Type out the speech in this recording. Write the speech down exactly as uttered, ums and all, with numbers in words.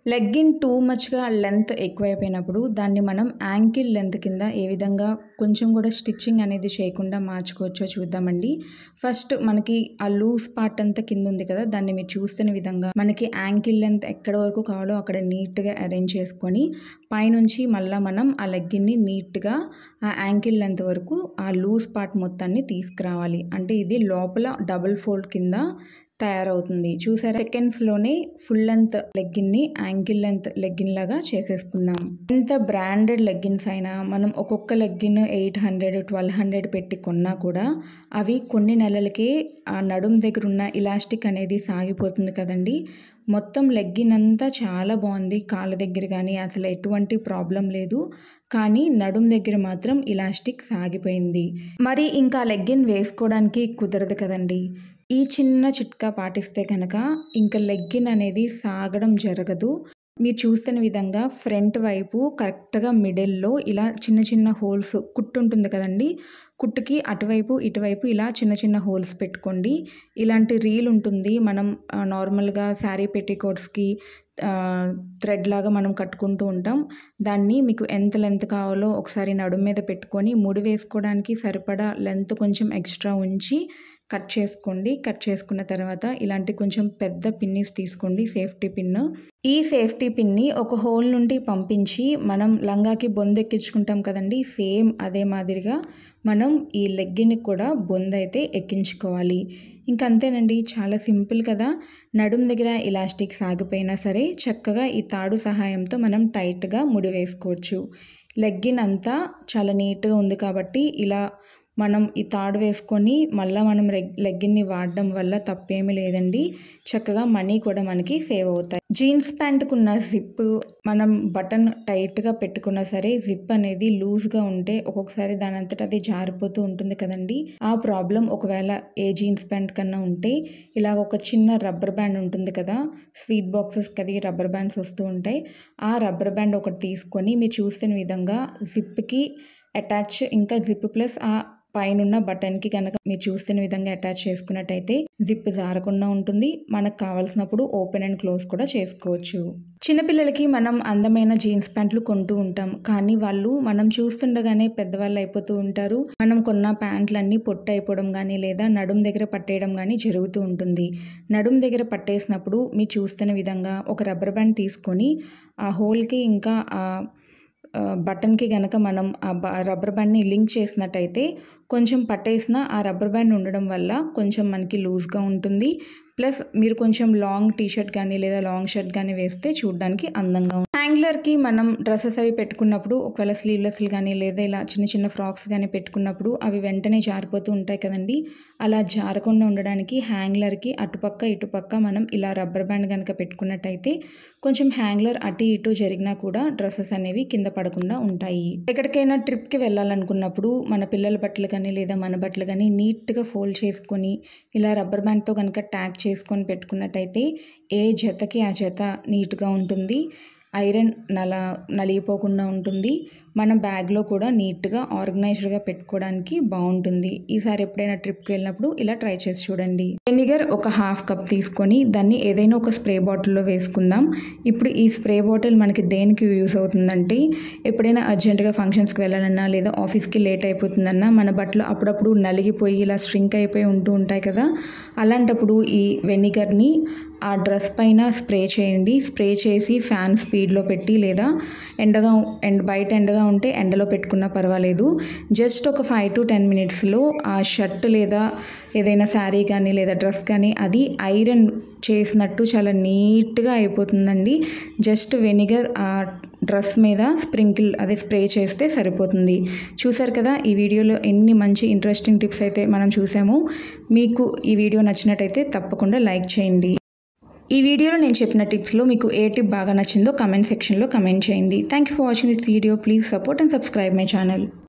Legging too మచ్‌గా length ఎక్కువైపోయినప్పుడు దాన్ని మనం యాంకిల్ లెంత్ కింద ఏ విధంగా కొంచెం కూడా స్టిచ్చింగ్ అనేది చేయకుండా మార్చుకోవచ్చో చూద్దామండి. ఫస్ట్ మనకి ఆ లూజ్ పార్ట్ అంతా కింద ఉంది కదా, దాన్ని మీరు చూస్తున్న విధంగా మనకి యాంకిల్ లెంత్ ఎక్కడ వరకు కావాలో అక్కడ నీట్‌గా అరేంజ్ చేసుకొని పైనుంచి మళ్ళీ మనం ఆ లెగ్గిన్ని నీట్‌గా ఆ యాంకిల్ లెంత్ వరకు ఆ లూజ్ పార్ట్ మొత్తాన్ని తీసుకురావాలి. అంటే ఇది లోపల డబుల్ ఫోల్డ్ కింద తయారవుతుంది. చూసారా, సెకండ్స్లోనే ఫుల్ లెంత్ లెగ్గిన్ని యాంకిల్ లెంత్ లెగ్గిన్ లాగా చేసేసుకున్నాం. ఎంత బ్రాండెడ్ లెగ్గిన్స్ అయినా మనం ఒక్కొక్క legging eight hundred twelve hundred పెట్టి కొన్నా కూడా అవి కొన్ని నెలలకే ఆ నడుం దగ్గర ఉన్న ఇలాస్టిక్ అనేది సాగిపోతుంది కదండి. మొత్తం లెగ్గిన్ అంతా చాలా బాగుంది, కాళ్ళ దగ్గర కానీ అసలు ఎటువంటి ప్రాబ్లం లేదు. కానీ నడుం దగ్గర మాత్రం ఇలాస్టిక్ సాగిపోయింది. మరి ఇంకా లెగ్గిన్ వేసుకోవడానికి కుదరదు కదండి. ఈ చిన్న చిట్కా పాటిస్తే కనుక ఇంకా లెగ్గిన్ అనేది సాగడం జరగదు. మీరు చూస్తున్న విధంగా ఫ్రంట్ వైపు కరెక్ట్గా మిడిల్లో ఇలా చిన్న చిన్న హోల్స్ కుట్టు ఉంటుంది కదండి, కుట్టుకి అటువైపు ఇటువైపు ఇలా చిన్న చిన్న హోల్స్ పెట్టుకోండి. ఇలాంటి రీల్ ఉంటుంది, మనం నార్మల్గా శారీ పెట్టికోట్స్కి థ్రెడ్ లాగా మనం కట్టుకుంటూ ఉంటాం. దాన్ని మీకు ఎంత లెంత్ కావాలో ఒకసారి నడుము మీద పెట్టుకొని ముడి వేసుకోవడానికి సరిపడా లెంత్ కొంచెం ఎక్స్ట్రా ఉంచి కట్ చేసుకోండి. కట్ చేసుకున్న తర్వాత ఇలాంటి కొంచెం పెద్ద పిన్నీస్ తీసుకోండి, సేఫ్టీ పిన్. ఈ సేఫ్టీ పిన్ని ఒక హోల్ నుండి పంపించి మనం లంగాకి బొందు ఎక్కించుకుంటాం కదండి, సేమ్ అదే మాదిరిగా మనం ఈ లెగ్గిన్కి కూడా బొందు అయితే ఎక్కించుకోవాలి. ఇంక అంతేనండి, చాలా సింపుల్ కదా. నడుం దగ్గర ఇలాస్టిక్ సాగిపోయినా సరే చక్కగా ఈ తాడు సహాయంతో మనం టైట్గా ముడి వేసుకోవచ్చు. లెగ్గిన్ అంతా చాలా నీట్గా ఉంది కాబట్టి ఇలా మనం ఈ తాడు వేసుకొని మళ్ళీ మనం లెగ్గిన్ని వాడడం వల్ల తప్పేమీ లేదండి. చక్కగా మనీ కూడా మనకి సేవ్ అవుతాయి. జీన్స్ ప్యాంటుకున్న జిప్ మనం బటన్ టైట్గా పెట్టుకున్నా సరే జిప్ అనేది లూజ్గా ఉంటే ఒక్కొక్కసారి దాని అంతటా అది జారిపోతూ ఉంటుంది కదండి. ఆ ప్రాబ్లం ఒకవేళ ఏ జీన్స్ ప్యాంట్ కన్నా ఉంటే ఇలా ఒక చిన్న రబ్బర్ బ్యాండ్ ఉంటుంది కదా, స్వీట్ బాక్సెస్కి అది రబ్బర్ బ్యాండ్స్ వస్తూ ఉంటాయి. ఆ రబ్బర్ బ్యాండ్ ఒకటి తీసుకొని మీరు చూస్తున్న విధంగా జిప్కి అటాచ్, ఇంకా జిప్ ప్లస్ ఆ పైనున్న బటన్కి కనుక మీరు చూస్తున్న విధంగా అటాచ్ చేసుకున్నట్టయితే జిప్ జారకుండా ఉంటుంది. మనకు కావాల్సినప్పుడు ఓపెన్ అండ్ క్లోజ్ కూడా చేసుకోవచ్చు. చిన్నపిల్లలకి మనం అందమైన జీన్స్ ప్యాంట్లు కొంటూ ఉంటాం, కానీ వాళ్ళు మనం చూస్తుండగానే పెద్దవాళ్ళు అయిపోతూ ఉంటారు. మనం కొన్న ప్యాంట్లన్నీ పొట్టు అయిపోవడం కానీ లేదా నడుం దగ్గర పట్టేయడం కానీ జరుగుతూ ఉంటుంది. నడుం దగ్గర పట్టేసినప్పుడు మీరు చూస్తున్న విధంగా ఒక రబ్బర్ బ్యాండ్ తీసుకొని ఆ హోల్కి ఇంకా ఆ బటన్కి కనుక మనం ఆ రబ్బర్ బ్యాండ్ని లింక్ చేసినట్టయితే కొంచెం పట్టేసిన ఆ రబ్బర్ బ్యాండ్ ఉండడం వల్ల కొంచెం మనకి లూజ్గా ఉంటుంది. ప్లస్ మీరు కొంచెం లాంగ్ టీషర్ట్ కానీ లేదా లాంగ్ షర్ట్ కానీ వేస్తే చూడడానికి అందంగా ఉంటుంది. హ్యాంగ్లర్కి మనం డ్రెస్సెస్ అవి పెట్టుకున్నప్పుడు ఒకవేళ స్లీవ్లెస్లు కానీ లేదా ఇలా చిన్న చిన్న ఫ్రాక్స్ కానీ పెట్టుకున్నప్పుడు అవి వెంటనే జారిపోతూ ఉంటాయి కదండి. అలా జారకుండా ఉండడానికి హ్యాంగ్లర్కి అటుపక్క ఇటుపక్క మనం ఇలా రబ్బర్ బ్యాండ్ కనుక పెట్టుకున్నట్టయితే కొంచెం హ్యాంగ్లర్ అటు ఇటు జరిగినా కూడా డ్రెస్సెస్ అనేవి కింద పడకుండా ఉంటాయి. ఎక్కడికైనా ట్రిప్కి వెళ్ళాలనుకున్నప్పుడు మన పిల్లల బట్టలు కానీ లేదా మన బట్టలు కానీ నీట్గా ఫోల్డ్ చేసుకొని ఇలా రబ్బర్ బ్యాండ్తో కనుక ట్యాగ్ చేసుకొని పెట్టుకున్నట్టయితే ఏ జతకి ఆ జత నీట్గా ఉంటుంది. ఐరన్ నల నలిగిపోకుండా ఉంటుంది. మన బ్యాగ్లో కూడా నీట్గా ఆర్గనైజ్డ్గా పెట్టుకోవడానికి బాగుంటుంది. ఈసారి ఎప్పుడైనా ట్రిప్కి వెళ్ళినప్పుడు ఇలా ట్రై చేసి చూడండి. వెనిగర్ ఒక హాఫ్ కప్ తీసుకొని దాన్ని ఏదైనా ఒక స్ప్రే బాటిల్లో వేసుకుందాం. ఇప్పుడు ఈ స్ప్రే బాటిల్ మనకి దేనికి యూస్ అవుతుందంటే ఎప్పుడైనా అర్జెంటుగా ఫంక్షన్స్కి వెళ్ళాలన్నా లేదా ఆఫీస్కి లేట్ అయిపోతుందన్నా మన బట్టలు అప్పుడప్పుడు నలిగిపోయి ఇలా స్ట్రింక్ అయిపోయి ఉంటూ ఉంటాయి కదా, అలాంటప్పుడు ఈ వెనిగర్ని ఆ డ్రెస్ పైన స్ప్రే చేయండి. స్ప్రే చేసి ఫ్యాన్ స్పీడ్లో పెట్టి లేదా ఎండగా ఎండ్ బయట ఎండగా ఉంటే ఎండలో పెట్టుకున్నా పర్వాలేదు. జస్ట్ ఒక ఫైవ్ టు టెన్ మినిట్స్లో ఆ షర్ట్ లేదా ఏదైనా శారీ కానీ లేదా డ్రెస్ కానీ అది ఐరన్ చేసినట్టు చాలా నీట్గా అయిపోతుందండి. జస్ట్ వెనిగర్ ఆ డ్రెస్ మీద స్ప్రింకిల్ అదే స్ప్రే చేస్తే సరిపోతుంది. చూసారు కదా, ఈ వీడియోలో ఎన్ని మంచి ఇంట్రెస్టింగ్ టిప్స్ అయితే మనం చూసాము. మీకు ఈ వీడియో నచ్చినట్టయితే తప్పకుండా లైక్ చేయండి. ఈ వీడియోలో నేను చెప్పిన టిప్స్లో మీకు ఏ టిప్ బాగా నచ్చిందో కమెంట్ సెక్షన్లో కమెంట్ చేయండి. Thank you for watching this video. Please support and subscribe my channel.